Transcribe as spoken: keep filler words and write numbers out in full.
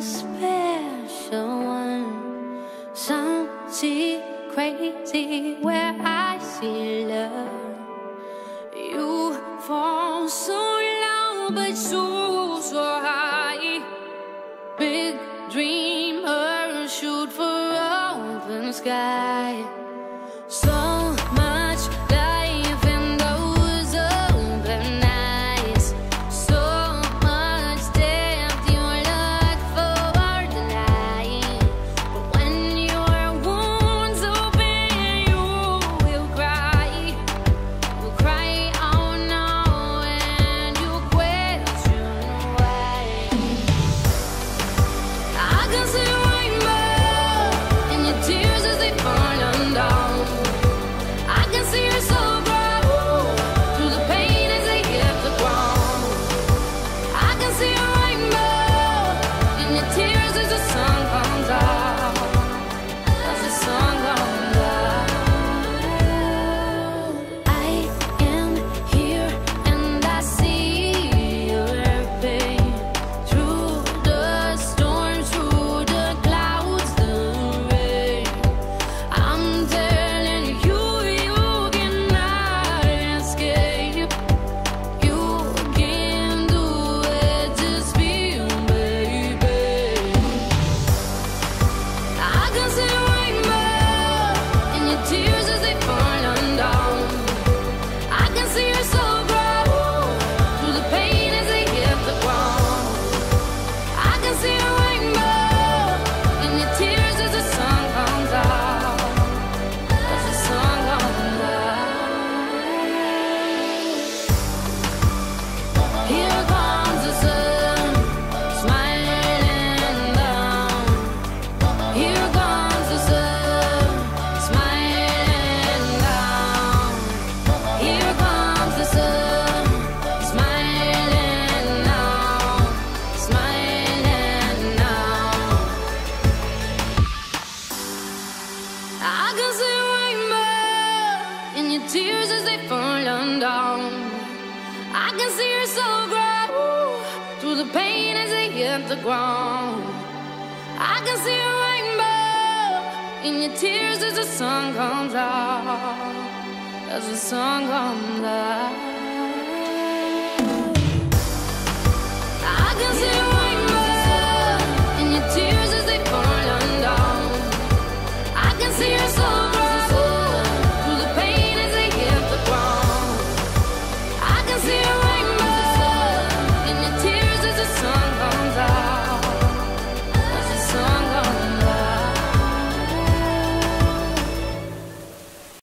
special one, something crazy where I see love. You fall so low but so, so high. Big dreamer, shoot for open sky. So much life in those open eyes, so much depth you look for tonight. But when your wounds open, you will cry. You cry out now and you question why. I can see a rainbow in your tears as they fall down. I can see your soul grow through the pain as they hit the ground. I can see a rainbow in your tears as the sun comes out. As the sun comes out. I am here and I see your pain through the storm, through the clouds, the rain. I'm telling you, you cannot escape. You can do it, just feel, baby. I can see a rainbow in your tears as they fall down. I can see your soul grow through the pain as they hit the ground. I can see a rainbow in your tears as the sun comes out. As the sun comes out. Here comes the sun, smiling down. Here comes the sun, smiling down. Here comes the sun, smiling now, smiling now. I can see a rainbow in your tears as they fall down. I can see your soul grow through the pain as they hit the ground. I can see a rainbow in your tears as the sun comes out. As the sun comes out.